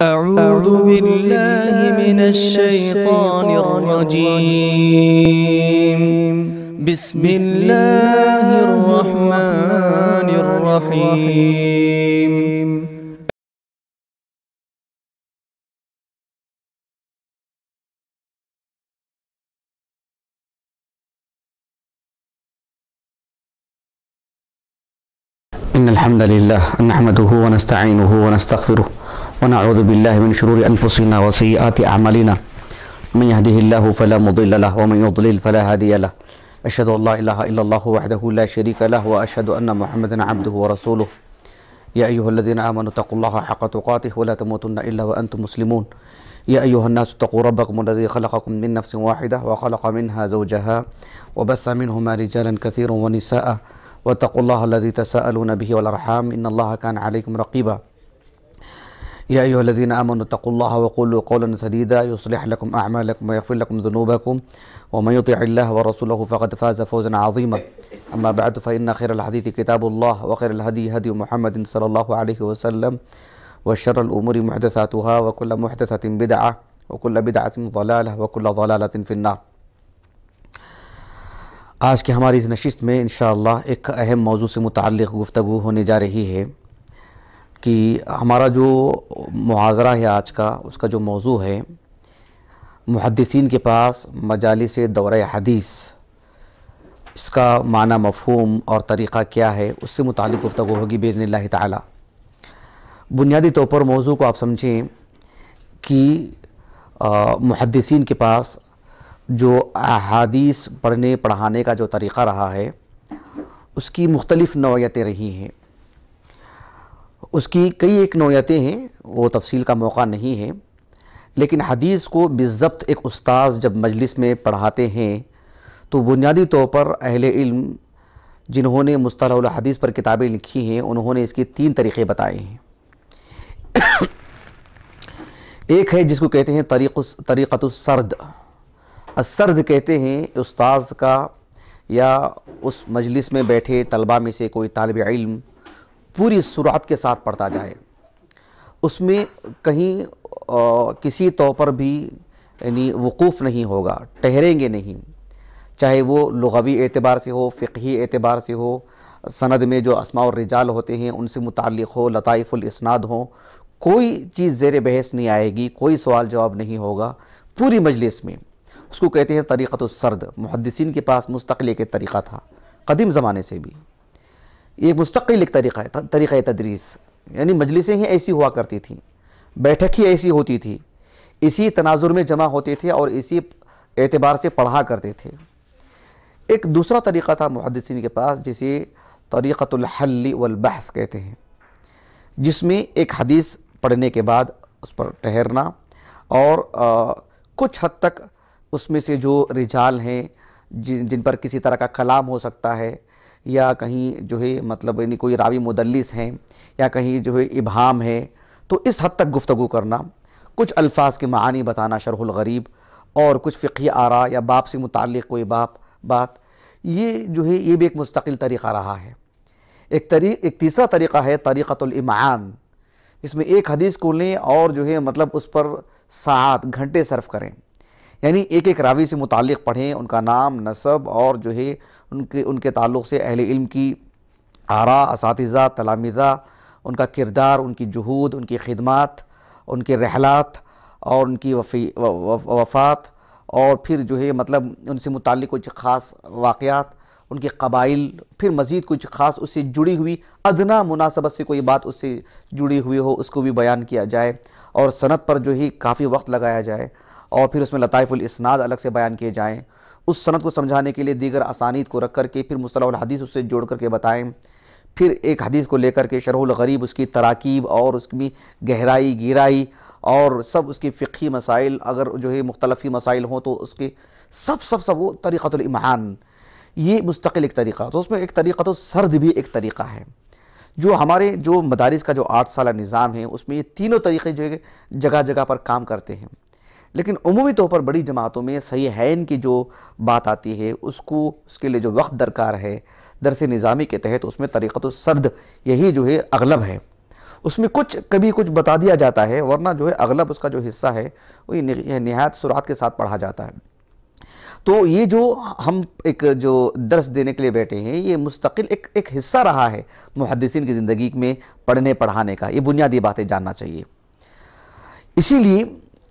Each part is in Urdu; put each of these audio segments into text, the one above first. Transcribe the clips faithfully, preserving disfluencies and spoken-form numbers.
أعوذ بالله من الشيطان الرجيم. بسم الله الرحمن الرحيم. إن الحمد لله نحمده ونستعينه ونستغفره ونعوذ بالله من شرور أنفسنا وسيئات أعمالنا من يهده الله فلا مضل له ومن يضلل فلا هادي له أشهد أن لا إله إلا الله وحده لا شريك له وأشهد أن محمدا عبده ورسوله يا أيها الذين آمنوا اتقوا الله حق تقاته ولا تموتن إلا وأنتم مسلمون يا أيها الناس اتقوا ربكم الذي خلقكم من نفس واحدة وخلق منها زوجها وبث منهما رجالا كثيرا ونساء واتقوا الله الذي تساءلون به والأرحام إن الله كان عليكم رقيبا يا أيها الذين آمنوا اتقوا الله وقولوا قولا سديدا يصلح لكم أعمالكم ويغفر لكم ذنوبكم ومن يطع الله ورسوله فقد فاز فوزا عظيما أما بعد فإن خير الحديث كتاب الله وخير الهدي هدي محمد صلى الله عليه وسلم وشر الأمور محدثاتها وكل محدثة بدعة وكل بدعة ضلالة وكل ضلالة في النار. آج کی ہماری اس نشست میں انشاءاللہ ایک اہم موضوع سے متعلق گفتگو ہونے جا رہی ہے کہ ہمارا جو محاضرہ ہے آج کا اس کا جو موضوع ہے محدثین کے پاس مجالس دورہ حدیث، اس کا معنی مفہوم اور طریقہ کیا ہے، اس سے متعلق گفتگو ہوگی باذن اللہ تعالی. بنیادی طور پر موضوع کو آپ سمجھیں کہ محدثین کے پاس جو احادیث پڑھنے پڑھانے کا جو طریقہ رہا ہے اس کی مختلف نوعیتیں رہی ہیں. اس کی کئی ایک نوعیتیں ہیں، وہ تفصیل کا موقع نہیں ہے، لیکن حدیث کو بالضبط ایک استاذ جب مجلس میں پڑھاتے ہیں تو بنیادی طور پر اہل علم جنہوں نے مصطلح الحدیث پر کتابیں لکھی ہیں انہوں نے اس کے تین طریقے بتائے ہیں. ایک ہے جس کو کہتے ہیں طریق طریقۃ السرد. السرد کہتے ہیں استاذ کا یا اس مجلس میں بیٹھے طلبہ میں سے کوئی طالب علم پوری سرعت کے ساتھ پڑھتا جائے، اس میں کہیں کسی طور پر بھی یعنی وقوف نہیں ہوگا، ٹھہریں گے نہیں، چاہے وہ لغوی اعتبار سے ہو، فقہی اعتبار سے ہو، سند میں جو اسماء الرجال ہوتے ہیں ان سے متعلق ہو، لطائف الاسناد ہو، کوئی چیز زیر بحث نہیں آئے گی، کوئی سوال جواب نہیں ہوگا پوری مجلس میں. اس کو کہتے ہیں طریقۃ السرد. محدثین کے پاس مستقل ایک طریقہ تھا قدیم زمانے سے بھی. یہ مستقل ایک طریقہ ہے، طریقہ تدریس، یعنی مجلسیں ہی ایسی ہوا کرتی تھیں، بیٹھک ہی ایسی ہوتی تھی، اسی تناظر میں جمع ہوتے تھے اور اسی اعتبار سے پڑھا کرتے تھے. ایک دوسرا طریقہ تھا محدثین کے پاس جسے طریقۃ الحل والبحث کہتے ہیں، جس میں ایک حدیث پڑھنے کے بعد اس پر ٹھہرنا اور کچھ حد تک اس میں سے جو رجال ہیں جن جن پر کسی طرح کا کلام ہو سکتا ہے یا کہیں جو ہے مطلب یعنی کوئی راوی مدلس ہیں یا کہیں جو ہے ابہام ہے، تو اس حد تک گفتگو کرنا، کچھ الفاظ کے معانی بتانا شرح الغریب، اور کچھ فقہی آراء یا باب سے متعلق کوئی باب بات، یہ جو ہے یہ بھی ایک مستقل طریقہ رہا ہے. ایک طریق ایک تیسرا طریقہ ہے طریقۃ الامعان، اس میں ایک حدیث کو لیں اور جو ہے مطلب اس پر ساعات گھنٹے صرف کریں، یعنی ایک ایک راوی سے متعلق پڑھیں، ان کا نام، نسب اور جو ہے ان کے ان کے تعلق سے اہل علم کی آراء، اساتذہ، تلامذہ، ان کا کردار، ان کی جہود، ان کی خدمات، ان کے رحلات اور ان کی وفی وفات، اور پھر جو ہے مطلب ان سے متعلق کچھ خاص واقعات، ان کے قبائل، پھر مزید کچھ خاص اس سے جڑی ہوئی ادنا مناسبت سے کوئی بات اس سے جڑی ہوئی ہو اس کو بھی بیان کیا جائے، اور سند پر جو ہی کافی وقت لگایا جائے، اور پھر اس میں لطائف الاسناد الگ سے بیان کیے جائیں. اس سند کو سمجھانے کے لیے دیگر اسانید کو رکھ کر کے پھر مصطلح الحدیث اس سے جوڑ کر کے بتائیں. پھر ایک حدیث کو لے کر کے شرح الغریب، اس کی تراکیب اور اس کی گہرائی گیرائی اور سب اس کی فقہی مسائل، اگر جو ہے مختلفی مسائل ہوں تو اس کے سب سب سب وہ طریقۃ الامعان، یہ مستقل ایک طریقہ. تو اس میں ایک طریقۃ السرد بھی ایک طریقہ ہے. جو ہمارے جو مدارس کا جو آٹھ سالہ نظام ہے اس میں یہ تینوں طریقے جو ہے جگہ جگہ پر کام کرتے ہیں، لیکن عمومی طور پر بڑی جماعتوں میں صحیحین کی جو بات آتی ہے اس کو اس کے لیے جو وقت درکار ہے درس نظامی کے تحت، اس میں طریقۃ السرد یہی جو ہے اغلب ہے. اس میں کچھ کبھی کچھ بتا دیا جاتا ہے، ورنہ جو ہے اغلب اس کا جو حصہ ہے وہ نہایت سرعت کے ساتھ پڑھا جاتا ہے۔ تو یہ جو ہم ایک جو درس دینے کے لیے بیٹھے ہیں، یہ مستقل ایک ایک حصہ رہا ہے محدثین کی زندگی میں پڑھنے پڑھانے کا۔ یہ بنیادی باتیں جاننا چاہیے۔ اسی لیے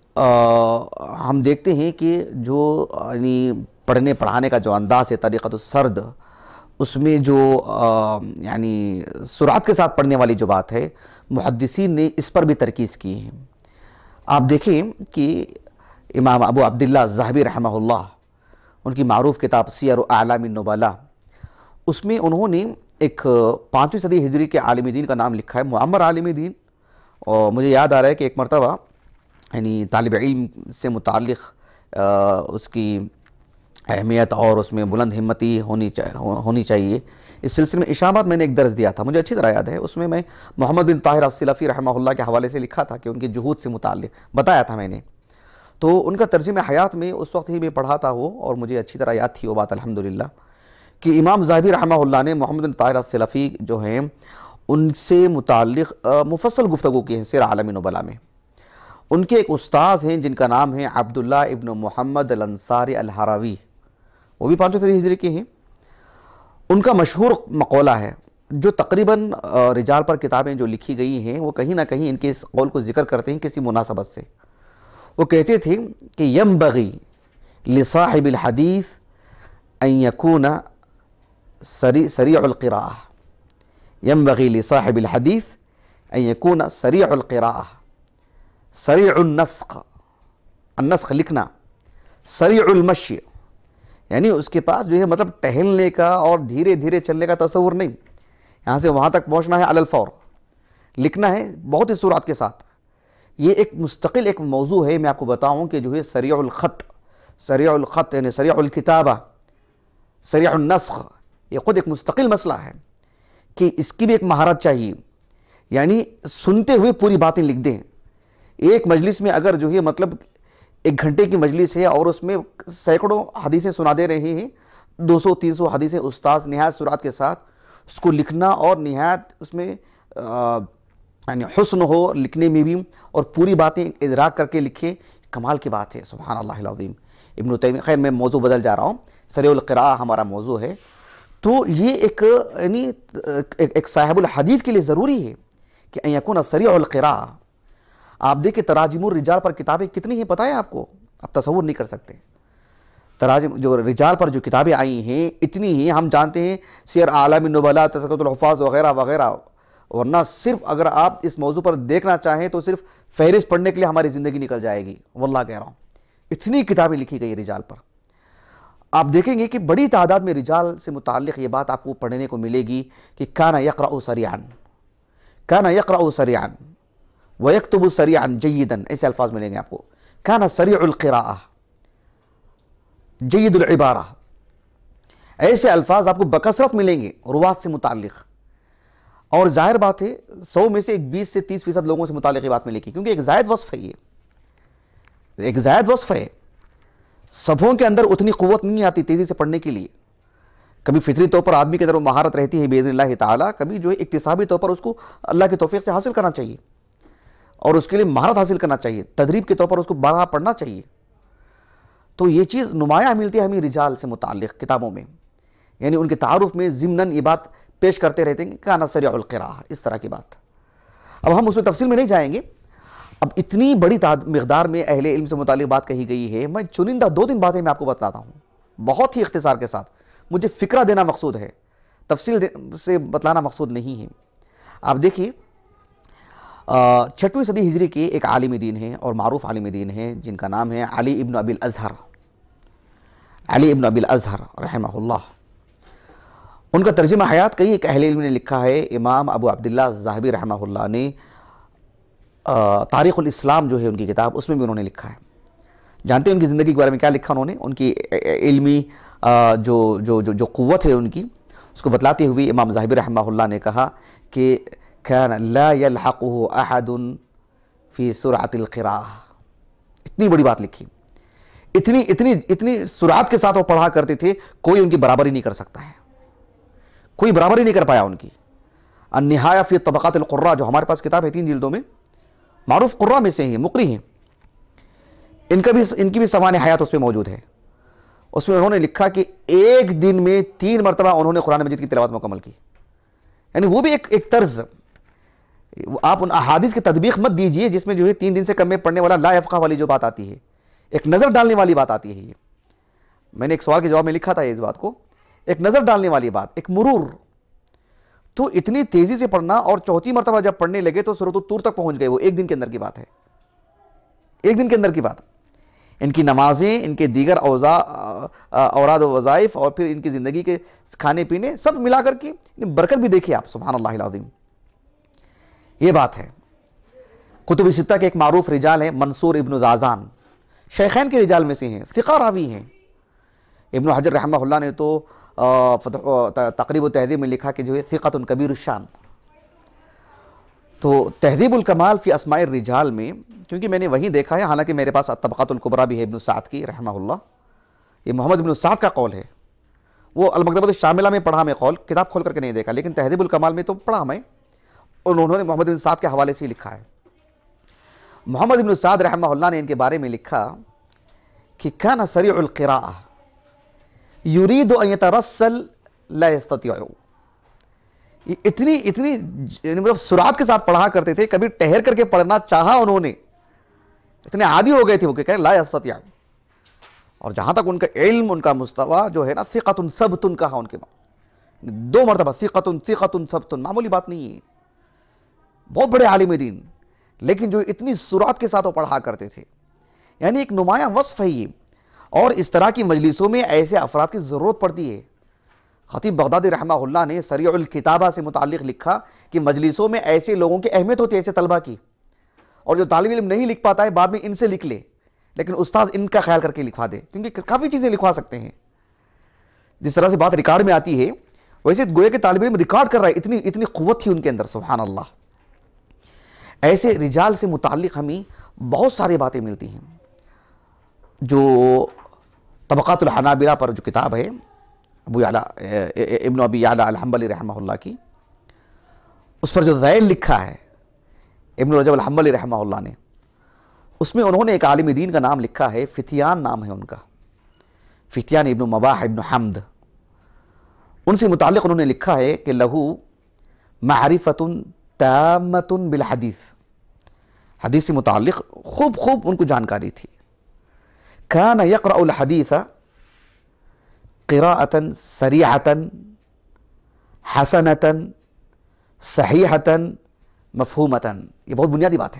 ہم دیکھتے ہیں کہ جو یعنی پڑھنے پڑھانے کا جو انداز ہے طریقۃ السرد، اس میں جو یعنی سرعت کے ساتھ پڑھنے والی جو بات ہے، محدثین نے اس پر بھی ترکیز کی ہے۔ آپ دیکھیں کہ امام ابو عبداللہ الذہبی رحمہ اللہ، ان کی معروف کتاب سیر اعلام النبلاء، اس میں انہوں نے ایک پانچویں صدی ہجری کے عالم دین کا نام لکھا ہے، معمر عالم دین۔ اور مجھے یاد آ رہا ہے کہ ایک مرتبہ یعنی طالب علم سے متعلق اس کی اہمیت اور اس میں بلند ہمتی ہونی ہونی چاہیے، اس سلسلے میں اشاعت میں نے ایک درس دیا تھا، مجھے اچھی طرح یاد ہے۔ اس میں میں محمد بن طاہر السلفی رحمہ اللہ کے حوالے سے لکھا تھا کہ ان کی جہود سے متعلق بتایا تھا میں نے۔ تو ان کا ترجمہ حیات میں اس وقت ہی میں پڑھا تھا وہ، اور مجھے اچھی طرح یاد تھی وہ بات الحمدللہ، کہ امام ذہبی رحمہ اللہ نے محمد بن طاہر السلفی جو ہیں ان سے متعلق مفصل گفتگو کی ہے سیر اعلام النبلاء میں۔ ان کے ایک استاذ ہیں جن کا نام ہے عبداللہ ابن محمد الانصاری الہروی، وہ بھی پانچویں صدی ہجری کے ہیں۔ ان کا مشہور مقولہ ہے، جو تقریباً رجال پر کتابیں جو لکھی گئی ہیں وہ کہیں نہ کہیں ان کے اس قول کو ذکر کرتے ہیں کسی مناسبت سے۔ وہ کہتے تھے کہ ینبغی لصاحب الحدیث ان یکون سریع القراءہ، ینبغی لصاحب الحدیث ان یکون سریع القراءہ، سریع النسخ، النسخ لکھنا، سریع المشی، یعنی اس کے پاس جو ہے مطلب ٹہلنے کا اور دھیرے دھیرے چلنے کا تصور نہیں، یہاں سے وہاں تک پہنچنا ہے علی الفور، لکھنا ہے بہت ہی سرعت کے ساتھ۔ یہ ایک مستقل ایک موضوع ہے، میں آپ کو بتاؤں کہ جو ہے سریع الخط، سریع الخط یعنی سریع الکتابہ، سریع النسخ، یہ خود ایک مستقل مسئلہ ہے کہ اس کی بھی ایک مہارت چاہیے، یعنی سنتے ہوئے پوری باتیں لکھ دیں۔ ایک مجلس میں اگر جو ہے مطلب ایک گھنٹے کی مجلس ہے اور اس میں سینکڑوں حدیثیں سنا دے رہے ہیں، دو سو تین سو حدیثیں استاذ نہایت سرعت کے ساتھ اس کو لکھنا، اور نہایت اس میں یعنی حسن ہو لکھنے میں بھی، اور پوری باتیں ادراک کر کے لکھے، کمال کی بات ہے، سبحان اللہ العظیم۔ ابن تیمیہ، خیر میں موضوع بدل جا رہا ہوں، سریع القراءہ ہمارا موضوع ہے۔ تو یہ ایک یعنی ایک صاحب الحدیث کے لیے ضروری ہے کہ ان یکون سریع القراءہ۔ آپ دیکھیں تراجم الرجال پر کتابیں کتنی ہیں پتہ ہے آپ کو؟ آپ تصور نہیں کر سکتے۔ تراجم جو رجال پر جو کتابیں آئی ہیں اتنی ہیں، ہم جانتے ہیں سیر اعلام النبلاء، تذکرۃ الحفاظ وغیرہ وغیرہ، ورنہ صرف اگر آپ اس موضوع پر دیکھنا چاہیں تو صرف فہرست پڑھنے کے لیے ہماری زندگی نکل جائے گی، واللہ کہہ رہا ہوں، اتنی کتابیں لکھی گئی رجال پر۔ آپ دیکھیں گے کہ بڑی تعداد میں رجال سے متعلق یہ بات آپ کو پڑھنے کو ملے گی کہ کان یقرأ سریعا، کان یقرأ سریعا ویکتب سریعا جیدا، ایسے الفاظ ملیں گے آپ کو۔ کان سریع القراءہ، جید العبارہ، ایسے الفاظ آپ کو بکثرت ملیں گے روات سے متعلق۔ اور ظاہر بات ہے سو میں سے ایک بیس سے تیس فیصد لوگوں سے متعلق یہ بات ملے گی، کیونکہ ایک زائد وصف ہے، یہ ایک زائد وصف ہے۔ سبھوں کے اندر اتنی قوت نہیں آتی تیزی سے پڑھنے کے لیے، کبھی فطری طور پر آدمی کے اندر وہ مہارت رہتی ہے باذن اللہ تعالیٰ، کبھی جو ہے اکتسابی طور پر اس کو اللہ کی توفیق سے حاصل کرنا چاہیے، اور اس کے لیے مہارت حاصل کرنا چاہیے، تدریب کے طور پر اس کو بارہا پڑھنا چاہیے۔ تو یہ چیز نمایاں ملتی ہے ہمیں رجال سے متعلق کتابوں میں، یعنی ان کے تعارف میں ضمناً یہ بات پیش کرتے رہتے ہیں کہ کان سریع القراءہ، اس طرح کی بات۔ اب ہم اس میں تفصیل میں نہیں جائیں گے، اب اتنی بڑی مقدار میں اہل علم سے متعلق بات کہی گئی ہے، میں چنندہ دو تین باتیں میں آپ کو بتلاتا ہوں بہت ہی اختصار کے ساتھ، مجھے فکرہ دینا مقصود ہے، تفصیل سے بتلانا مقصود نہیں ہے۔ آپ دیکھیے چھٹویں صدی ہجری کے ایک عالم دین ہیں اور معروف عالم دین ہیں جن کا نام ہے علی ابن ابی الازہر، علی ابن ابی الازہر رحمہ اللہ۔ ان کا ترجمہ حیات کئی ایک اہل علم نے لکھا ہے، امام ابو عبداللہ الذہبی رحمہ اللہ نے تاریخ الاسلام جو ہے ان کی کتاب، اس میں بھی انہوں نے لکھا ہے۔ جانتے ہیں ان کی زندگی کے بارے میں کیا لکھا انہوں نے؟ ان کی علمی جو جو جو قوت ہے ان کی، اس کو بتلاتے ہوئے امام ذہبی رحمہ اللہ نے کہا کہ كان لا يلحقه احد في سرعة القراءة، اتنی بڑی بات لکھی، اتنی اتنی اتنی سرعت کے ساتھ وہ پڑھا کرتے تھے، کوئی ان کی برابری نہیں کر سکتا ہے، کوئی برابری نہیں کر پایا ان کی۔ النہایہ فی طبقات القراء، جو ہمارے پاس کتاب ہے تین جلدوں میں، معروف قراء میں سے ہیں، مقری ہیں، ان کا بھی ان کی بھی سوانح حیات اس میں موجود ہے۔ اس میں انہوں نے لکھا کہ ایک دن میں تین مرتبہ انہوں نے قرآن مجید کی تلاوت مکمل کی، یعنی وہ بھی ایک ایک طرز۔ آپ ان احادیث کی تطبیق مت دیجئے جس میں جو ہے تین دن سے کم میں پڑھنے والا لا یفقہ والی جو بات آتی ہے، ایک نظر ڈالنے والی بات آتی ہے۔ یہ میں نے ایک سوال کے جواب میں لکھا تھا اس بات کو، ایک نظر ڈالنے والی بات، ایک مرور۔ تو اتنی تیزی سے پڑھنا، اور چوتھی مرتبہ جب پڑھنے لگے تو سورۃ الطور تک پہنچ گئے، وہ ایک دن کے اندر کی بات ہے، ایک دن کے اندر کی بات۔ ان کی نمازیں، ان کے دیگر اوضاع اوراد و وظائف، اور پھر ان کی زندگی کے کھانے پینے، سب ملا کر کی برکت بھی دیکھیے آپ، سبحان اللہ العظیم۔ یہ بات ہے۔ کتب ستہ کے ایک معروف رجال ہیں منصور ابن زازان، شیخین کے رجال میں سے ہیں، ثقہ راوی ہیں۔ ابن حجر رحمہ اللہ نے تو تقریب و تہذیب میں لکھا کہ جو ہے ثقۃ کبیر الشان۔ تو تہذیب الکمال فی اسماء الرجال میں، کیونکہ میں نے وہیں دیکھا ہے، حالانکہ میرے پاس الطبقات الکبریٰ بھی ہے ابن سعد کی رحمہ اللہ، یہ محمد ابن سعد کا قول ہے، وہ المکتبۃ الشاملہ میں پڑھا میں قول، کتاب کھول کر کے نہیں دیکھا، لیکن تہذیب الکمال میں تو پڑھا میں، اور انہوں نے محمد ابن سعد کے حوالے سے لکھا ہے۔ محمد ابن سعد رحمہ اللہ نے ان کے بارے میں لکھا کہ کان سریع القراءہ یرید ان یترسل لا یستطیع، اتنی اتنی مطلب سرعت کے ساتھ پڑھا کرتے تھے، کبھی ٹہر کر کے پڑھنا چاہا انہوں نے، اتنے عادی ہو گئے تھے وہ کہ کہے لا یستطیع۔ اور جہاں تک ان کا علم، ان کا مستویٰ جو ہے نا، ثقۃ ثبت کہا ان کے بعد، دو مرتبہ ثقۃ ثقۃ ثبت، معمولی بات نہیں ہے، بہت بڑے عالم دین، لیکن جو اتنی سرعت کے ساتھ وہ پڑھا کرتے تھے، یعنی ایک نمایاں وصف ہے یہ۔ اور اس طرح کی مجلسوں میں ایسے افراد کی ضرورت پڑتی ہے۔ خطیب بغدادی رحمہ اللہ نے سریع الکتابہ سے متعلق لکھا کہ مجلسوں میں ایسے لوگوں کی اہمیت ہوتی ہے، ایسے طلبہ کی، اور جو طالب علم نہیں لکھ پاتا ہے بعد میں ان سے لکھ لے، لیکن استاذ ان کا خیال کر کے لکھوا دے، کیونکہ کافی چیزیں لکھوا سکتے ہیں۔ جس طرح سے بات ریکارڈ میں آتی ہے، ویسے گویا کہ طالب علم ریکارڈ کر رہا ہے، اتنی اتنی قوت تھی ان کے اندر، سبحان اللہ۔ ایسے رجال سے متعلق ہمیں بہت ساری باتیں ملتی ہیں۔ جو طبقات الحنابلہ پر جو کتاب ہے ابو یعلا ابن ابی یعلا الحنبلی رحمہ اللہ کی، اس پر جو ذیل لکھا ہے ابن رجب الحنبلی رحمہ اللہ نے، اس میں انہوں نے ایک عالم دین کا نام لکھا ہے، فتیان نام ہے ان کا، فتیان ابن مباح ابن حمد۔ ان سے متعلق انہوں نے لکھا ہے کہ لہو معرفت تامۃ بالحدیث، حدیث سے متعلق خوب خوب ان کو جانکاری تھی۔ کان یقرأ الحدیث قراءۃ سریعۃ حسنۃ صحیحۃ مفہومۃ، یہ بہت بنیادی بات ہے،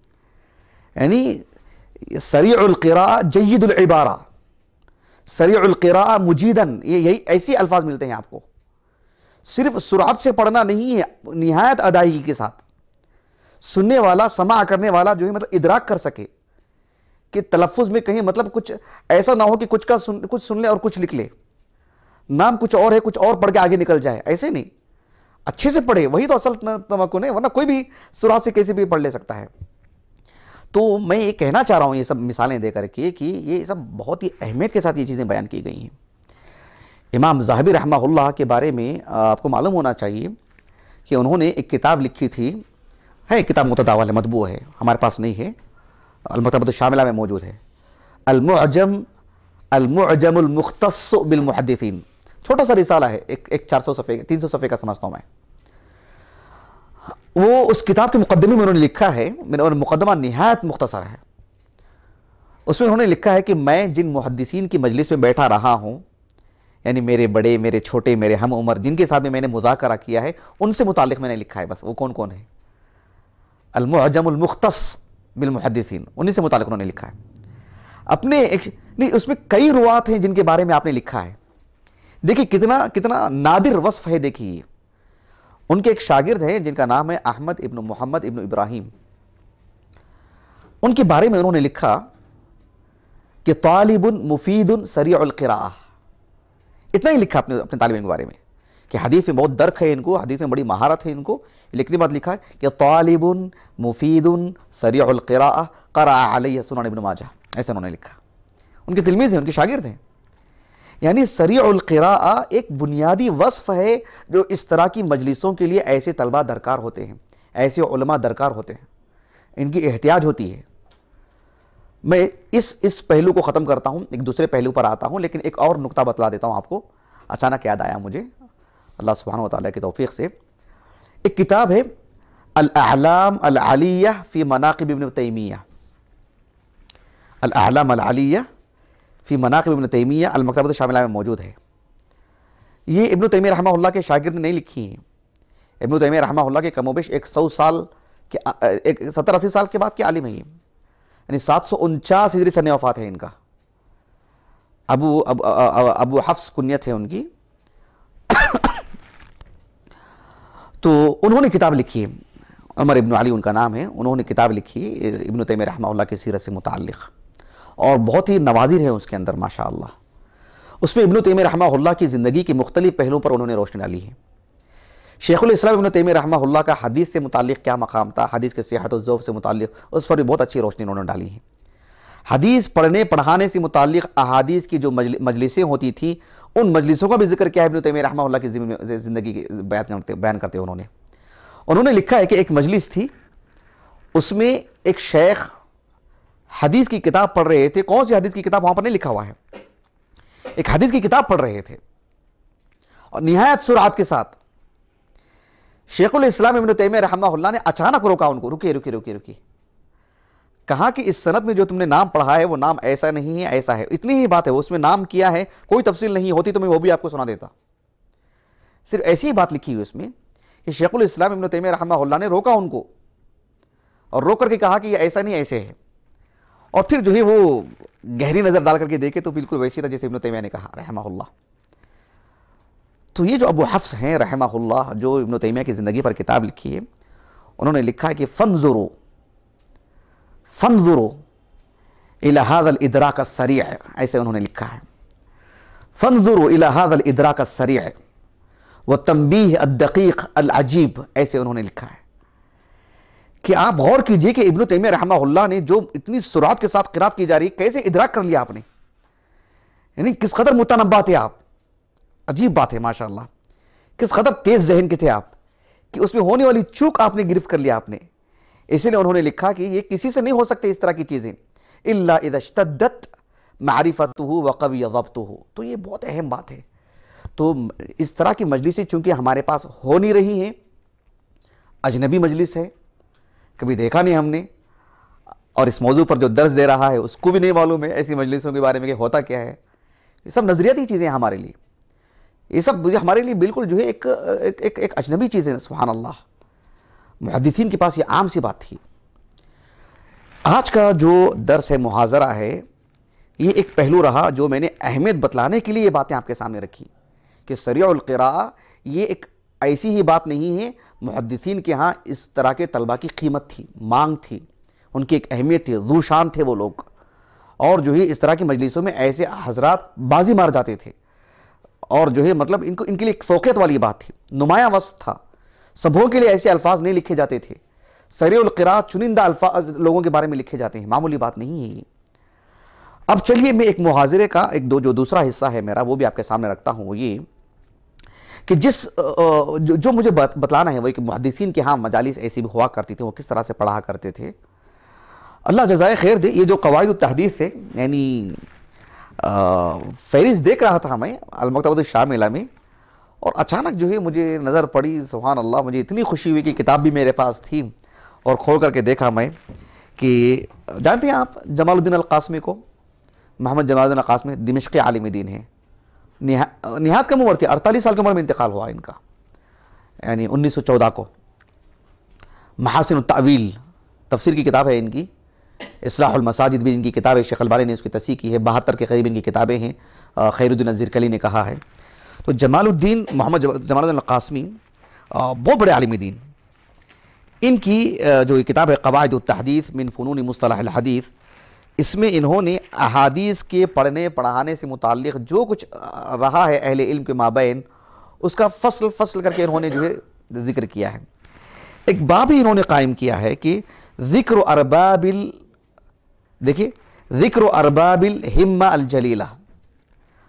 یعنی سریع القراء جید العبارہ، سریع القراء مجیداً، یہ یہی ایسی الفاظ ملتے ہیں آپ کو۔ صرف سرعت سے پڑھنا نہیں ہے، نہایت ادائیگی کے ساتھ، سننے والا، سماع کرنے والا جو ہے مطلب ادراک کر سکے کہ تلفظ میں کہیں مطلب کچھ ایسا نہ ہو کہ کچھ کا سن کچھ سن لے اور کچھ لکھ لے، نام کچھ اور ہے کچھ اور پڑھ کے آگے نکل جائے، ایسے نہیں، اچھے سے پڑھے، وہی تو اصل تمکن ہے، ورنہ کوئی بھی سرعت سے کیسے بھی پڑھ لے سکتا ہے۔ تو میں یہ کہنا چاہ رہا ہوں یہ سب مثالیں دے کر کے کہ یہ سب بہت ہی اہمیت کے ساتھ یہ چیزیں بیان کی گئی ہیں۔ امام ذہبی رحمہ اللہ کے بارے میں آپ کو معلوم ہونا چاہیے کہ انہوں نے ایک کتاب لکھی تھی، ہے کتاب متداول ہے، مطبوع ہے، ہمارے پاس نہیں ہے، المکتبۃ الشاملہ میں موجود ہے، المعجم المعجم المختص بالمحدثین، چھوٹا سا رسالہ ہے، ایک ایک چار سو صفحے تین سو صفحے کا سمجھتا ہوں میں۔ وہ اس کتاب کے مقدمے میں انہوں نے لکھا ہے، اور مقدمہ نہایت مختصر ہے، اس میں انہوں نے لکھا ہے کہ میں جن محدثین کی مجلس میں بیٹھا رہا ہوں، یعنی میرے بڑے، میرے چھوٹے، میرے ہم عمر، جن کے ساتھ میں میں نے مذاکرہ کیا ہے، ان سے متعلق میں نے لکھا ہے، بس وہ کون کون ہے، المعجم المختص بالمحدثین، انہی سے متعلق انہوں نے لکھا ہے۔ اپنے ایک نہیں، اس میں کئی روات ہیں جن کے بارے میں آپ نے لکھا ہے، دیکھیے کتنا کتنا نادر وصف ہے۔ دیکھیے ان کے ایک شاگرد ہیں جن کا نام ہے احمد ابن محمد ابن ابراہیم، ان کے بارے میں انہوں نے لکھا کہ طالب مفید سریع القراءہ، اتنا ہی لکھا اپنے اپنے طالب علم کے بارے میں کہ حدیث میں بہت درک ہے ان کو، حدیث میں بڑی مہارت ہے ان کو، لیکن بات لکھا ہے کہ طالب مفید سریع القراءہ قرأ علیہ سنن ابن ماجہ، ایسا انہوں نے لکھا۔ ان کے تلمیذ ہیں، ان کے شاگرد ہیں، یعنی سریع القراءہ ایک بنیادی وصف ہے جو اس طرح کی مجلسوں کے لیے ایسے طلبہ درکار ہوتے ہیں، ایسے علماء درکار ہوتے ہیں، ان کی احتیاج ہوتی ہے۔ میں اس اس پہلو کو ختم کرتا ہوں، ایک دوسرے پہلو پر آتا ہوں، لیکن ایک اور نقطہ بتلا دیتا ہوں آپ کو، اچانک یاد آیا مجھے اللہ سبحانہ وتعالیٰ کی توفیق سے۔ ایک کتاب ہے الاعلام العلیہ فی مناقب ابن تیمیہ، الاعلام العلیہ فی مناقب ابن تیمیہ، المکتبۃ الشاملہ میں موجود ہے۔ یہ ابن تیمیہ رحمہ اللہ کے شاگرد نے نہیں لکھی ہیں، ابن تیمیہ رحمہ اللہ کے کم و بیش ایک سو سال کے ایک ستر اسی سال کے بعد کے عالم ہیں، یہ یعنی سات سو انچاس ہجری سن وفات ہے ان کا۔ ابو ابو, ابو حفص کنیت ہے ان کی۔ تو انہوں نے کتاب لکھی ہے، عمر ابن علی ان کا نام ہے، انہوں نے کتاب لکھی ہے ابن تیمیہ رحمہ اللہ کی سیرت سے متعلق، اور بہت ہی نوادر ہے اس کے اندر ماشاءاللہ۔ اس میں ابن تیمیہ رحمہ اللہ کی زندگی کے مختلف پہلوؤں پر انہوں نے روشنی ڈالی ہے۔ شیخ الاسلام ابن تیمیہ رحمہ اللہ کا حدیث سے متعلق کیا مقام تھا، حدیث کے صحت و ضعف سے متعلق، اس پر بھی بہت اچھی روشنی انہوں نے ڈالی ہے۔ حدیث پڑھنے پڑھانے سے متعلق احادیث کی جو مجلسیں ہوتی تھیں، ان مجلسوں کا بھی ذکر کیا ہے ابن تیمیہ رحمہ اللہ کی زندگی کی بیان کرتے انہوں نے انہوں نے لکھا ہے کہ ایک مجلس تھی، اس میں ایک شیخ حدیث کی کتاب پڑھ رہے تھے۔ کون سی حدیث کی کتاب وہاں پر نہیں لکھا ہوا ہے، ایک حدیث کی کتاب پڑھ رہے تھے، اور نہایت سرعت کے ساتھ شیخ الاسلام ابن تیمیہ رحمہ اللہ نے اچانک روکا ان کو، رکے رکے رکے رکے کہا کہ اس سند میں جو تم نے نام پڑھا ہے وہ نام ایسا نہیں ہے، ایسا ہے، اتنی ہی بات ہے، اس میں نام کیا ہے، کوئی تفصیل نہیں ہوتی تو میں وہ بھی آپ کو سنا دیتا۔ صرف ایسی ہی بات لکھی ہوئی اس میں کہ شیخ الاسلام ابن تیمیہ رحمہ اللہ نے روکا ان کو، اور روک کر کے کہا کہ یہ ایسا نہیں ایسے ہے، اور پھر جو ہے وہ گہری نظر ڈال کر کے دیکھے تو بالکل ویسی تھا جیسے ابن تیمیہ نے کہا رحمہ اللہ۔ تو یہ جو ابو حفص ہیں رحمہ اللہ، جو ابن تیمیہ کی زندگی پر کتاب لکھی ہے، انہوں نے لکھا ہے کہ فانظروا فانظروا الى هذا الادراک السریع، ایسے انہوں نے لکھا ہے، فانظروا الى هذا الادراک السریع والتنبیہ الدقیق العجیب، ایسے انہوں نے لکھا ہے کہ آپ غور کیجئے کہ ابن تیمیہ رحمہ اللہ نے جو اتنی سرعت کے ساتھ قرات کی جا رہی کیسے ادراک کر لیا آپ نے، یعنی کس قدر متنبہ تھے آپ، عجیب بات ہے ماشاءاللہ، کس قدر تیز ذہن کے تھے آپ کہ اس میں ہونے والی چوک آپ نے گرفت کر لیا آپ نے۔ اسی لیے انہوں نے لکھا کہ یہ کسی سے نہیں ہو سکتے اس طرح کی چیزیں، الا اذا اشتدت معرفتہ وقوی ضبطہ، تو یہ بہت اہم بات ہے۔ تو اس طرح کی مجلسیں چونکہ ہمارے پاس ہو نہیں رہی ہیں، اجنبی مجلس ہے، کبھی دیکھا نہیں ہم نے، اور اس موضوع پر جو درس دے رہا ہے اس کو بھی نہیں معلوم ہے ایسی مجلسوں کے بارے میں کہ ہوتا کیا ہے، یہ سب نظریاتی چیزیں ہیں ہمارے لیے، یہ سب ہمارے لیے بالکل جو ہے ایک ایک ایک اجنبی چیزیں، سبحان اللہ۔ محدثین کے پاس یہ عام سی بات تھی۔ آج کا جو درس ہے، محاضرہ ہے، یہ ایک پہلو رہا جو میں نے اہمیت بتلانے کے لیے یہ باتیں آپ کے سامنے رکھی کہ سریع القراءہ یہ ایک ایسی ہی بات نہیں ہے، محدثین کے ہاں اس طرح کے طلبہ کی قیمت تھی، مانگ تھی، ان کی ایک اہمیت تھی، ذو شان تھے وہ لوگ، اور جو ہے اس طرح کی مجلسوں میں ایسے حضرات بازی مار جاتے تھے، اور جو ہے مطلب ان کو ان کے لیے ایک فوقیت والی بات تھی، نمایاں وصف تھا، سبوں کے لیے ایسے الفاظ نہیں لکھے جاتے تھے، سریع القراء چنندہ الفاظ لوگوں کے بارے میں لکھے جاتے ہیں، معمولی بات نہیں ہے یہ۔ اب چلیے میں ایک محاضرے کا ایک دو جو دوسرا حصہ ہے میرا وہ بھی آپ کے سامنے رکھتا ہوں، وہ یہ کہ جس جو, جو مجھے بتلانا ہے وہ کہ محدثین کے ہاں مجالس ایسی بھی ہوا کرتی تھی، وہ کس طرح سے پڑھا کرتے تھے، اللہ جزائے خیر دے۔ یہ جو قواعد التحدیث ہے، یعنی فہرست دیکھ رہا تھا میں المکتبۃ الشاملہ میں، اور اچانک جو ہے مجھے نظر پڑی، سبحان اللہ، مجھے اتنی خوشی ہوئی کہ کتاب بھی میرے پاس تھی، اور کھول کر کے دیکھا میں کہ جانتے ہیں آپ جمال الدین القاسمی کو، محمد جمال الدین القاسمی دمشقی عالم دین ہیں، نہایت کم عمر تھی، اڑتالیس سال کی عمر میں انتقال ہوا ان کا، یعنی انیس سو چودہ کو۔ محاسن التأویل تفسیر کی کتاب ہے ان کی، اصلاح المساجد بھی ان کی کتاب ہے، شیخ البانی نے اس کی تصحیح کی ہے، بہتر کے قریب ان کی کتابیں ہیں، خیر الدین الزرکلی نے کہا ہے۔ تو جمال الدین محمد جمال الدین القاسمی بہت بڑے عالم دین، ان کی جو کتاب ہے قواعد التحدیث من فنون مصطلح الحدیث، اس میں انہوں نے احادیث کے پڑھنے پڑھانے سے متعلق جو کچھ رہا ہے اہل علم کے مابین، اس کا فصل فصل کر کے انہوں نے جو ہے ذکر کیا ہے۔ ایک باب ہی انہوں نے قائم کیا ہے کہ ذکر ارباب ال دیکھیے ذکر ارباب الہمہ الجلیلہ،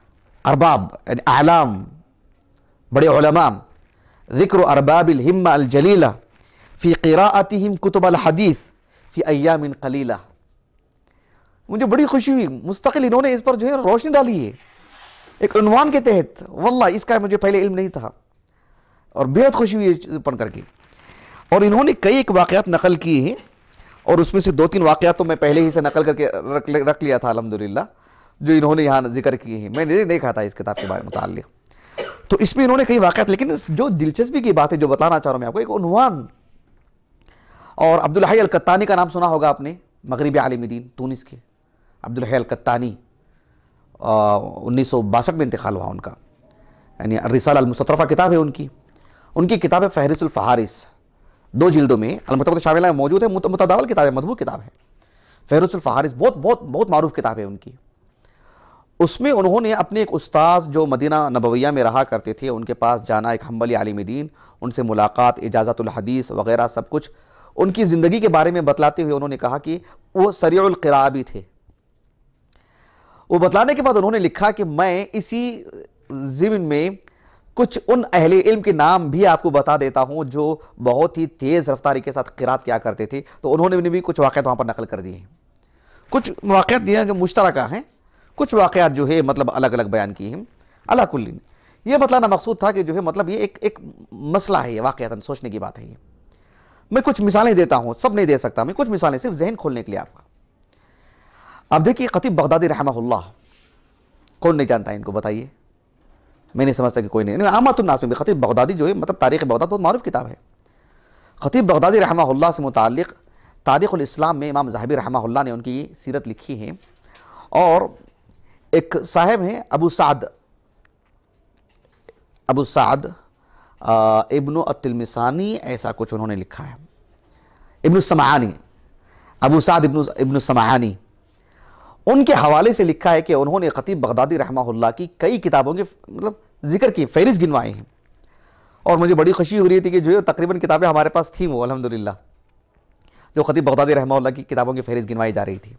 ارباب یعنی اعلام بڑے علماء ذکر ارباب الہمہ الجلیلہ فی قراءتہم کتب الحدیث فی ایام قلیلہ. مجھے بڑی خوشی ہوئی, مستقل انہوں نے اس پر جو ہے روشنی ڈالی ہے ایک عنوان کے تحت. واللہ اس کا مجھے پہلے علم نہیں تھا اور بہت خوشی ہوئی پڑھ کر کے. اور انہوں نے کئی ایک واقعات نقل کیے ہیں اور اس میں سے دو تین واقعات تو میں پہلے ہی سے نقل کر کے رکھ لیا تھا الحمدللہ, جو انہوں نے یہاں ذکر کیے ہیں. میں نے دیکھا تھا اس کتاب کے بارے متعلق, تو اس میں انہوں نے کئی واقعات, لیکن جو دلچسپی کی بات ہے جو بتانا چاہ رہا ہوں میں آپ کو, ایک عنوان. اور عبدالحی القطانی کا نام سنا ہوگا آپ نے, مغربی عالم دین تونس کے عبدالحی القطانی, انیس سو باسٹھ میں انتقال ہوا ان کا, یعنی الرسالہ المستطرفہ کتاب ہے ان کی. ان کی کتاب ہے فہرست الفہارس, دو جلدوں میں المکتبۃ شاملہ میں موجود ہے, متداول کتاب ہے, مطبوع کتاب ہے. فہرست الفہارس بہت بہت بہت معروف کتاب ہے ان کی. اس میں انہوں نے اپنے ایک استاذ جو مدینہ نبویہ میں رہا کرتے تھے ان کے پاس جانا, ایک حنبلی عالم دین, ان سے ملاقات, اجازت الحدیث وغیرہ سب کچھ ان کی زندگی کے بارے میں بتلاتے ہوئے انہوں نے کہا کہ وہ سریع القراء بھی تھے. وہ بتلانے کے بعد انہوں نے لکھا کہ میں اسی ضمن میں کچھ ان اہل علم کے نام بھی آپ کو بتا دیتا ہوں جو بہت ہی تیز رفتاری کے ساتھ قرات کیا کرتے تھے. تو انہوں نے بھی کچھ واقعات وہاں پر نقل کر دیے ہیں, کچھ واقعات دیے ہیں جو مشترکہ ہیں, کچھ واقعات جو ہے مطلب الگ الگ بیان کی ہیں. علی کل یہ بتلانا مقصود تھا کہ جو ہے مطلب یہ ایک ایک مسئلہ ہے, یہ واقعات سوچنے کی بات ہے. یہ میں کچھ مثالیں دیتا ہوں, سب نہیں دے سکتا میں, کچھ مثالیں صرف ذہن کھولنے کے لیے آپ کا. اب دیکھیے خطیب بغدادی رحمہ اللہ, کون نہیں جانتا ہے ان کو, بتائیے. میں نہیں سمجھتا کہ کوئی نہیں, عامت الناس میں بھی خطیب بغدادی جو ہے مطلب تاریخ بغداد بہت معروف کتاب ہے. خطیب بغدادی رحمہ اللہ سے متعلق تاریخ الاسلام میں امام ذہبی رحمہ اللہ نے ان کی سیرت لکھی ہے. اور ایک صاحب ہیں ابو سعد, ابو سعد ابن التلمسانی ایسا کچھ انہوں نے لکھا ہے, ابن السمعانی, ابو سعد ابن ابن السمعانی, ان کے حوالے سے لکھا ہے کہ انہوں نے خطیب بغدادی رحمہ اللہ کی کئی کتابوں کے مطلب ذکر کی, فہرست گنوائے ہیں. اور مجھے بڑی خوشی ہو رہی تھی کہ جو تقریباً کتابیں ہمارے پاس تھیں وہ الحمدللہ, جو خطیب بغدادی رحمہ اللہ کی کتابوں کی فہرست گنوائی جا رہی تھی.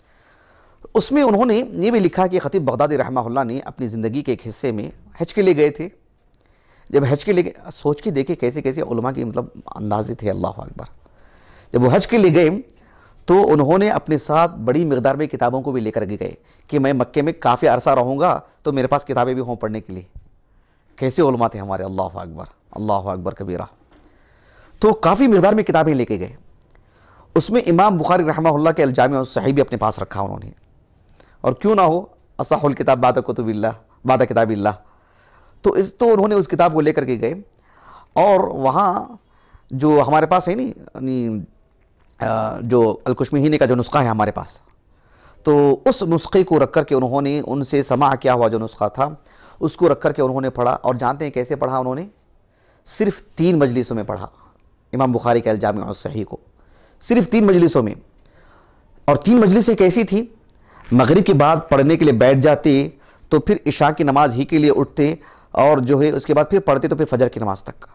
اس میں انہوں نے یہ بھی لکھا کہ خطیب بغدادی رحمہ اللہ نے اپنی زندگی کے ایک حصے میں حج کے لیے گئے تھے. جب حج کے لیے, سوچ کے دیکھے کیسے کیسے علماء کی مطلب اندازے تھے, اللہ اکبر. جب وہ حج کے لیے گئے تو انہوں نے اپنے ساتھ بڑی مقدار میں کتابوں کو بھی لے کر کے گئے کہ میں مکے میں کافی عرصہ رہوں گا تو میرے پاس کتابیں بھی ہوں پڑھنے کے لیے. کیسے علماء تھے ہمارے, اللہ اکبر, اللہ اکبر کبیرہ. تو کافی مقدار میں کتابیں لے کے گئے. اس میں امام بخاری رحمہ اللہ کے الجامع الصحیح بھی اپنے پاس رکھا انہوں نے, اور کیوں نہ ہو اصح الکتاب بعد کتب اللہ, بعد کتاب اللہ. تو اس تو انہوں نے اس کتاب کو لے کر کے گئے, اور وہاں جو ہمارے پاس ہے نہیں جو الکشمیہنی کا جو نسخہ ہے ہمارے پاس, تو اس نسخے کو رکھ کر کے انہوں نے ان سے سماع کیا ہوا جو نسخہ تھا اس کو رکھ کر کے انہوں نے پڑھا. اور جانتے ہیں کیسے پڑھا انہوں نے؟ صرف تین مجلسوں میں پڑھا امام بخاری کے الجامع الصحیح کو, صرف تین مجلسوں میں. اور تین مجلسیں کیسی تھیں؟ مغرب کے بعد پڑھنے کے لیے بیٹھ جاتے تو پھر عشاء کی نماز ہی کے لیے اٹھتے, اور جو ہے اس کے بعد پھر پڑھتے تو پھر فجر کی نماز تک,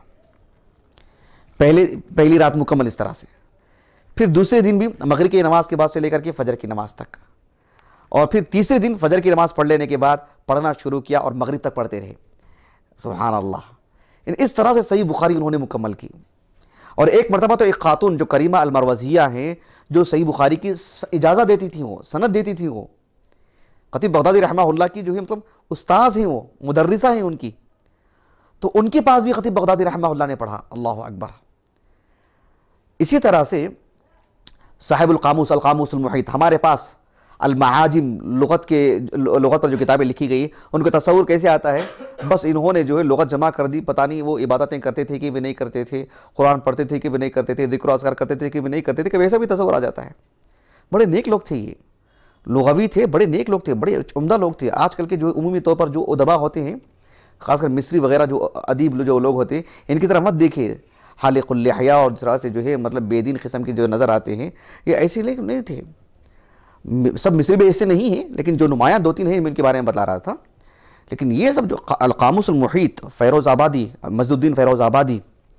پہلے پہلی رات مکمل اس طرح سے, پھر دوسرے دن بھی مغرب کی نماز کے بعد سے لے کر کے فجر کی نماز تک, اور پھر تیسرے دن فجر کی نماز پڑھ لینے کے بعد پڑھنا شروع کیا اور مغرب تک پڑھتے رہے. سبحان اللہ. اس طرح سے صحیح بخاری انہوں نے مکمل کی. اور ایک مرتبہ تو ایک خاتون جو کریمہ المروزیہ ہیں جو صحیح بخاری کی اجازت دیتی تھیں, وہ سند دیتی تھیں, وہ خطیب بغدادی رحمہ اللہ کی جو ہے مطلب استاذ ہیں, وہ مدرسہ ہیں ان کی, تو ان کے پاس بھی خطیب بغدادی رحمہ اللہ نے پڑھا. اللہ اکبر. اسی طرح سے صاحب القاموس, القاموس المحیط, ہمارے پاس المعاجم, لغت کے لغت پر جو کتابیں لکھی گئی, ان کو تصور کیسے آتا ہے؟ بس انہوں نے جو ہے لغت جمع کر دی, پتہ نہیں وہ عبادتیں کرتے تھے کہ بھی نہیں کرتے تھے, قرآن پڑھتے تھے کہ بھی نہیں کرتے تھے, ذکر و اذکار کرتے تھے کہ بھی نہیں کرتے تھے, کہ ویسا بھی تصور آ جاتا ہے. بڑے نیک لوگ تھے, یہ لغوی تھے, بڑے نیک لوگ تھے, بڑے عمدہ لوگ تھے. آج کل کے جو عمومی طور پر جو ادبا ہوتے ہیں, خاص کر مصری وغیرہ جو ادیب جو لوگ ہوتے ہیں, ان کی طرح مت دیکھیے حالق اللحیہ اور طرح سے جو ہے مطلب بے دین قسم کے جو نظر آتے ہیں, یہ ایسے لوگ نہیں تھے. سب مصری بھی ایسے نہیں ہیں, لیکن جو نمایاں دو تین ہیں میں ان کے بارے میں بتا رہا تھا. لیکن یہ سب جو القاموس المحیط, فیروز آبادی, مجد الدین فیروز آبادی,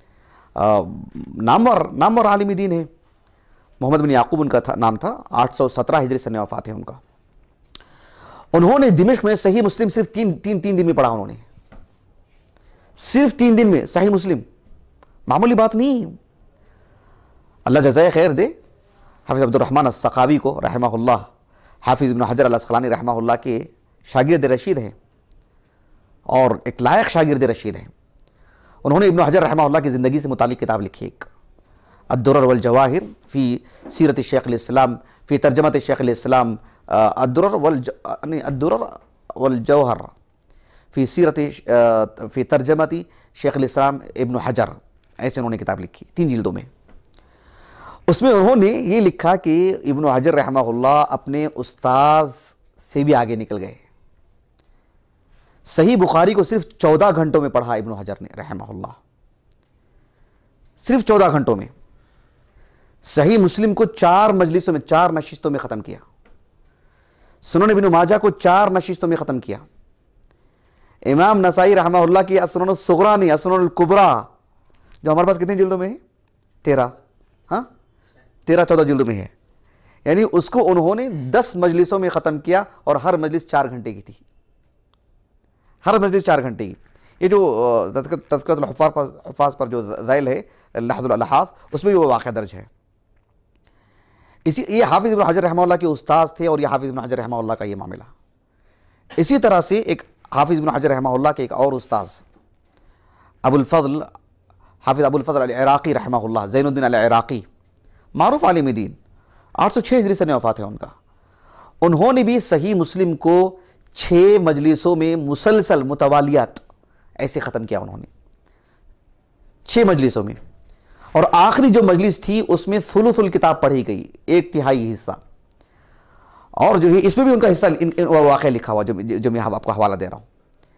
نامور نامور عالم دین ہے, محمد بن یعقوب ان کا نام تھا, آٹھ سو سترہ ہجری سن وفات ہے ان کا. انہوں نے دمشق میں صحیح مسلم صرف تین تین تین دن میں پڑھا، انہوں نے صرف تین دن میں صحیح مسلم، معمولی بات نہیں۔ اللہ جزائے خیر دے حافظ عبد الرحمن السخاوی کو رحمہ اللہ، حافظ ابن حجر العسقلانی رحمہ اللہ کے شاگرد رشید ہیں اور ایک لائق شاگرد رشید ہیں۔ انہوں نے ابن حجر رحمہ اللہ کی زندگی سے متعلق کتاب لکھی ایک، الدرر والجواہر فی سیرت شیخ الاسلام فی ترجمت شیخ الاسلام، الدرر والج الدرر والجوہر فی سیرت فی ترجمت شیخ الاسلام ابن حجر، ایسے انہوں نے کتاب لکھی تین جلدوں میں۔ اس میں انہوں نے یہ لکھا کہ ابن حجر رحمہ اللہ اپنے استاذ سے بھی آگے نکل گئے۔ صحیح بخاری کو صرف چودہ گھنٹوں میں پڑھا ابن حجر نے رحمہ اللہ، صرف چودہ گھنٹوں میں۔ صحیح مسلم کو چار مجلسوں میں، چار نشستوں میں ختم کیا۔ سنن ابن ماجہ کو چار نشستوں میں ختم کیا۔ امام نسائی رحمہ اللہ کی السنن الصغریٰ نہیں، السنن الکبریٰ، جو ہمارے پاس کتنے جلدوں میں ہے؟ تیرہ، ہاں تیرہ چودہ جلدوں میں ہے، یعنی اس کو انہوں نے دس مجلسوں میں ختم کیا، اور ہر مجلس چار گھنٹے کی تھی، ہر مجلس چار گھنٹے کی۔ یہ جو تذکرۃ الحفاظ پر جو ذیل ہے لحظ الالحاظ، اس میں بھی وہ واقعہ درج ہے۔ اسی یہ حافظ ابن حجر رحمہ اللہ کے استاذ تھے، اور یہ حافظ ابن حجر رحمہ اللہ کا یہ معاملہ۔ اسی طرح سے ایک حافظ ابن حجر رحمہ اللہ کے ایک اور استاذ ابو الفضل، حافظ ابو الفضل العراقی رحمہ اللہ، زین الدین العراقی، معروف عالم دین، آٹھ سو چھ ہجری سنہ وفات ہے ان کا۔ انہوں نے بھی صحیح مسلم کو چھ مجلسوں میں مسلسل متوالیات ایسے ختم کیا، انہوں نے چھ مجلسوں میں، اور آخری جو مجلس تھی اس میں ثلث الکتاب پڑھی گئی، ایک تہائی حصہ، اور جو ہے اس میں بھی ان کا حصہ واقعہ لکھا ہوا جو جو میں آپ کو حوالہ دے رہا ہوں۔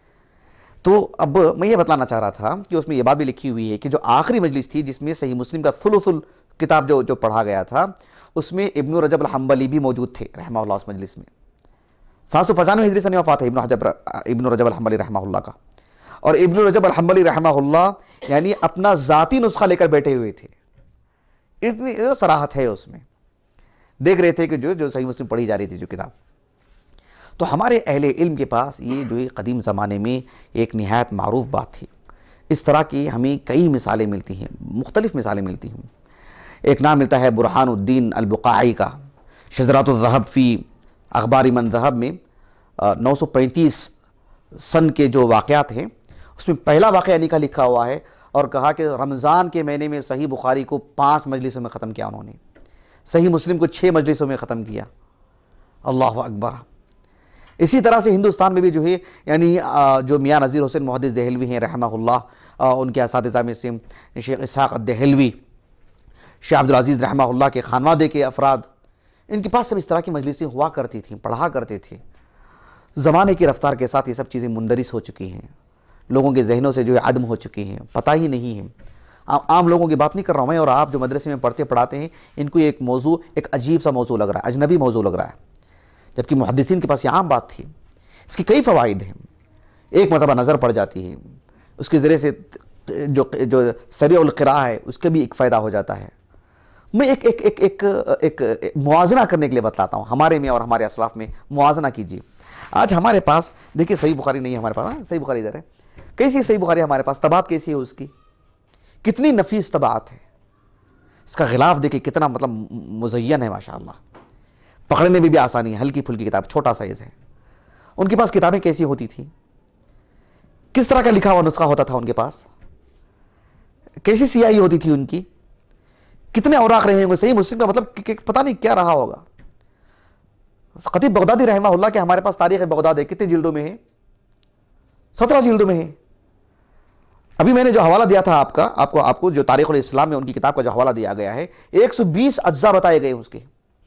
تو اب میں یہ بتلانا چاہ رہا تھا کہ اس میں یہ بات بھی لکھی ہوئی ہے کہ جو آخری مجلس تھی جس میں صحیح مسلم کا ثلث الکتاب جو جو پڑھا گیا تھا، اس میں ابن رجب الحنبلی بھی موجود تھے رحمہ اللہ اس مجلس میں۔ سات سو پچانوے ہجری سنہ وفات ہے ابن حجر ابن رجب الحنبلی رحمہ اللہ کا، اور ابن رجب الحنبلی رحمہ اللہ یعنی اپنا ذاتی نسخہ لے کر بیٹھے ہوئے تھے، اتنی صراحت ہے اس میں، دیکھ رہے تھے کہ جو جو صحیح مسلم پڑھی جا رہی تھی جو کتاب۔ تو ہمارے اہل علم کے پاس یہ جو قدیم زمانے میں ایک نہایت معروف بات تھی۔ اس طرح کی ہمیں کئی مثالیں ملتی ہیں، مختلف مثالیں ملتی ہیں۔ ایک نام ملتا ہے برہان الدین البقاعی کا، شذرات الذہب فی اخبار من ذہب میں، نو سو پینتیس سن کے جو واقعات ہیں اس میں پہلا واقعہ نکا لکھا ہوا ہے، اور کہا کہ رمضان کے مہینے میں صحیح بخاری کو پانچ مجلسوں میں ختم کیا انہوں نے، صحیح مسلم کو چھ مجلسوں میں ختم کیا۔ اللہ اکبر۔ اسی طرح سے ہندوستان میں بھی جو ہے یعنی جو میاں نذیر حسین محدث دہلوی ہیں رحمہ اللہ، ان کے اساتذہ میں سے شیخ اسحاق الدہلوی، شیخ عبدالعزیز رحمہ اللہ کے خانوادے کے افراد، ان کے پاس سب اس طرح کی مجلسیں ہوا کرتی تھیں، پڑھا کرتے تھے۔ زمانے کی رفتار کے ساتھ یہ سب چیزیں مندرس ہو چکی ہیں، لوگوں کے ذہنوں سے جو ہے عدم ہو چکی ہیں، پتہ ہی نہیں ہے۔ عام لوگوں کی بات نہیں کر رہا ہوں میں، اور آپ جو مدرسے میں پڑھتے پڑھاتے ہیں ان کو ایک موضوع ایک عجیب سا موضوع لگ رہا ہے، اجنبی موضوع لگ رہا ہے، جبکہ محدثین کے پاس یہ عام بات تھی۔ اس کی کئی فوائد ہیں، ایک مرتبہ نظر پڑ جاتی ہے، اس کے ذریعے سے جو جو سریع القراء ہے اس کا بھی ایک فائدہ ہو جاتا ہے۔ میں ایک ایک ایک ایک ایک موازنہ کرنے کے لیے بتلاتا ہوں، ہمارے میں اور ہمارے اسلاف میں موازنہ کیجیے۔ آج ہمارے پاس دیکھیے صحیح بخاری نہیں ہے ہمارے پاس، صحیح بخاری ادھر ہے، کیسی صحیح بخاری ہمارے پاس، طباعت کیسی ہے اس کی، کتنی نفیس طباعت ہے، اس کا غلاف دیکھیں کتنا مطلب مزین ہے ماشاءاللہ، پکڑنے میں بھی آسانی ہے، ہلکی پھلکی کتاب، چھوٹا سائز ہے۔ ان کے پاس کتابیں کیسی ہوتی تھیں، کس طرح کا لکھا ہوا نسخہ ہوتا تھا ان کے پاس، کیسی سیاہی ہوتی تھی ان کی، کتنے اوراق رہے ہوں گے، صحیح مسلم کا مطلب پتہ نہیں کیا رہا ہوگا۔ خطیب بغدادی رحمہ اللہ کے ہمارے پاس تاریخ بغداد ہے، کتنے جلدوں میں ہے؟ سترہ جلدوں میں ہے۔ ابھی میں نے جو حوالہ دیا تھا آپ کا آپ کو آپ کو جو تاریخ الاسلام میں ان کی کتاب کا جو حوالہ دیا گیا ہے، ایک سو بیس اجزاء بتائے گئے اس کے،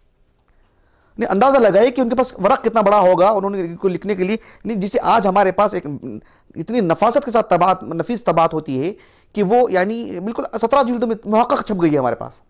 اندازہ لگائے کہ ان کے پاس ورق کتنا بڑا ہوگا انہوں نے کو لکھنے کے لیے، جسے آج ہمارے پاس ایک اتنی نفاست کے ساتھ طباعت نفیس طباعت ہوتی ہے کہ وہ یعنی بالکل سترہ جلدوں میں محقق چھپ گئی ہے ہمارے پاس،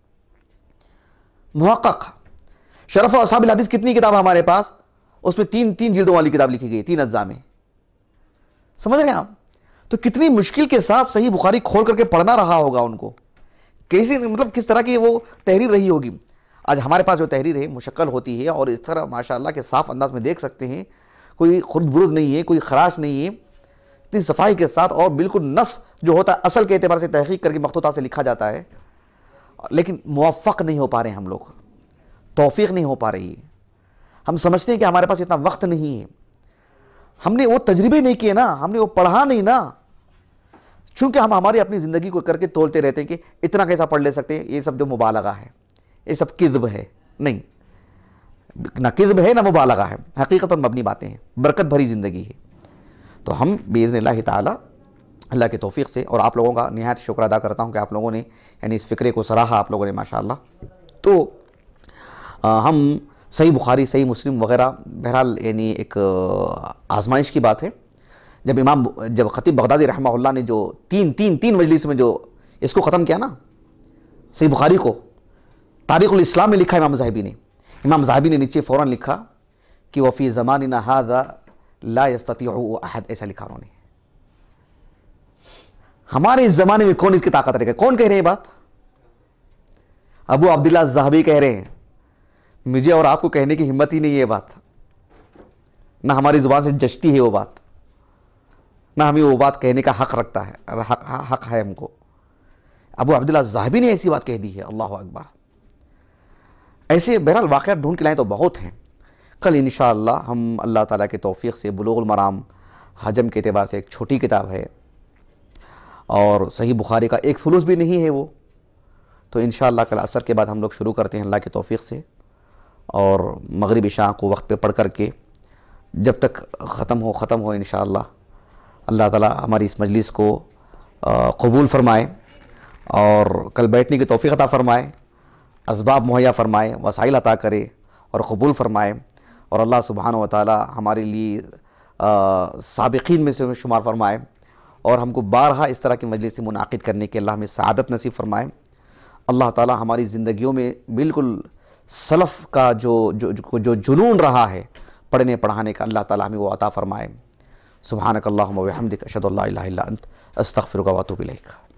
محقق۔ شرف و اصحاب الحدیث کتنی کتاب ہے ہمارے پاس، اس میں تین تین جلدوں والی کتاب لکھی گئی، تین اجزاء میں، سمجھ رہے ہیں آپ؟ تو کتنی مشکل کے ساتھ صحیح بخاری کھول کر کے پڑھنا رہا ہوگا ان کو، کیسی مطلب کس طرح کی وہ تحریر رہی ہوگی۔ آج ہمارے پاس جو تحریر ہے مشکل ہوتی ہے، اور اس طرح ماشاءاللہ کے صاف انداز میں دیکھ سکتے ہیں کوئی خرد برد نہیں ہے، کوئی خراش نہیں ہے، اتنی صفائی کے ساتھ، اور بالکل نص جو ہوتا ہے اصل کے اعتبار سے تحقیق کر کے مخطوطات سے لکھا جاتا ہے، لیکن موفق نہیں ہو پا رہے ہیں ہم لوگ، توفیق نہیں ہو پا رہی ہے۔ ہم سمجھتے ہیں کہ ہمارے پاس اتنا وقت نہیں ہے، ہم نے وہ تجربے نہیں کیے نا، ہم نے وہ پڑھا نہیں نا، چونکہ ہم ہماری اپنی زندگی کو کر کے تولتے رہتے ہیں کہ اتنا کیسا پڑھ لے سکتے ہیں، یہ سب جو مبالغہ ہے، یہ سب کذب ہے۔ نہیں، نہ کذب ہے نہ مبالغہ ہے، حقیقت پر مبنی باتیں ہیں، برکت بھری زندگی ہے۔ تو ہم باذن اللہ تعالی اللہ کے توفیق سے، اور آپ لوگوں کا نہایت شکر ادا کرتا ہوں کہ آپ لوگوں نے یعنی اس فکرے کو سراہا آپ لوگوں نے ماشاءاللہ۔ تو ہم صحیح بخاری، صحیح مسلم وغیرہ، بہرحال یعنی ایک آزمائش کی بات ہے۔ جب امام جب خطیب بغدادی رحمہ اللہ نے جو تین تین تین مجلس میں جو اس کو ختم کیا نا، صحیح بخاری کو، تاریخ الاسلام میں لکھا امام ذہبی نے، امام ذہبی نے نیچے فوراً لکھا کہ وفی زماننا ھذا لا یستطیعہ احد، ایسا لکھا انہوں نے۔ ہمارے اس زمانے میں کون اس کی طاقت رکھے گا؟ کون کہہ رہے ہیں بات؟ ابو عبداللہ الذہبی کہہ رہے ہیں، مجھے اور آپ کو کہنے کی ہمت ہی نہیں ہے یہ بات، نہ ہماری زبان سے جچتی ہے وہ بات، نہ ہمیں وہ بات کہنے کا حق رکھتا ہے، حق, حق ہے ہم کو۔ ابو عبداللہ الذہبی نے ایسی بات کہہ دی ہے، اللہ اکبر۔ ایسے بہرحال واقعات ڈھونڈ کے لائیں تو بہت ہیں۔ کل انشاءاللہ ہم اللہ تعالیٰ کے توفیق سے بلوغ المرام حجم کے اعتبار سے ایک چھوٹی کتاب ہے، اور صحیح بخاری کا ایک ثلث بھی نہیں ہے وہ، تو انشاءاللہ کل عصر کے بعد ہم لوگ شروع کرتے ہیں اللہ کے توفیق سے، اور مغرب عشاء کو وقت پہ پڑھ کر کے جب تک ختم ہو ختم ہو انشاءاللہ۔ اللہ تعالیٰ ہماری اس مجلس کو قبول فرمائے، اور کل بیٹھنے کی توفیق عطا فرمائے، اسباب مہیا فرمائے، وسائل عطا کرے اور قبول فرمائے، اور اللہ سبحانہ و تعالیٰ ہمارے لیے سابقین میں سے شمار فرمائے، اور ہم کو بارہا اس طرح کی مجلس منعقد کرنے کے اللہ ہمیں سعادت نصیب فرمائے۔ اللہ تعالیٰ ہماری زندگیوں میں بالکل سلف کا جو جو جو جنون رہا ہے پڑھنے پڑھانے کا، اللہ تعالیٰ ہمیں وہ عطا فرمائے۔ سبحانک اللہم و بحمدک، اشہد ان لا الہ الا انت، استغفرک و اتوب الیک۔